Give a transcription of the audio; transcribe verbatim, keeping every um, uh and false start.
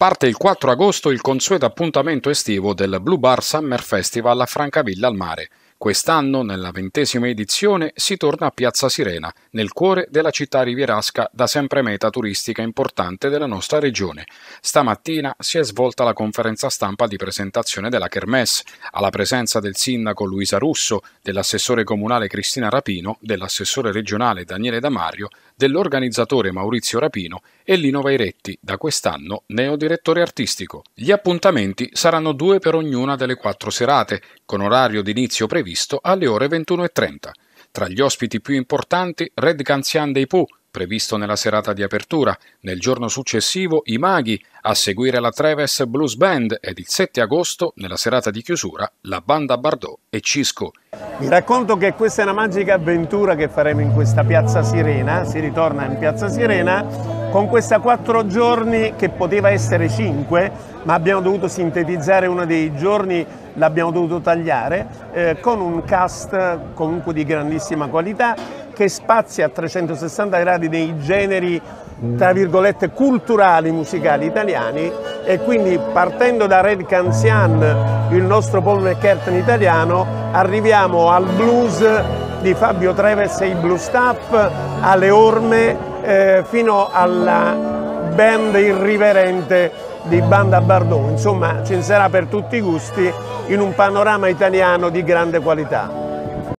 Parte il quattro agosto il consueto appuntamento estivo del Blue Bar Summer Festival a Francavilla al Mare. Quest'anno, nella ventesima edizione, si torna a Piazza Sirena, nel cuore della città rivierasca, da sempre meta turistica importante della nostra regione. Stamattina si è svolta la conferenza stampa di presentazione della Kermesse, alla presenza del sindaco Luisa Russo, dell'assessore comunale Cristina Rapino, dell'assessore regionale Daniele Damario, dell'organizzatore Maurizio Rapino e Lino Vairetti, da quest'anno neodirettore artistico. Gli appuntamenti saranno due per ognuna delle quattro serate, con orario di inizio previsto alle ore ventuno e trenta. Tra gli ospiti più importanti, Red Canzian dei Pooh, previsto nella serata di apertura, nel giorno successivo i Maghi, a seguire la Treves Blues Band ed il sette agosto, nella serata di chiusura, la Banda Bardot e Cisco. Vi racconto che questa è una magica avventura che faremo in questa Piazza Sirena, si ritorna in Piazza Sirena, con questa quattro giorni che poteva essere cinque, ma abbiamo dovuto sintetizzare uno dei giorni, l'abbiamo dovuto tagliare, eh, con un cast comunque di grandissima qualità, che spazia a trecentosessanta gradi nei generi, tra virgolette, culturali musicali italiani, e quindi partendo da Red Canzian, il nostro Paul McCartney italiano, arriviamo al blues di Fabio Treves e i Blue Staff, alle orme, eh, fino alla band irriverente di Banda Bardot. Insomma, ce ne sarà per tutti i gusti in un panorama italiano di grande qualità.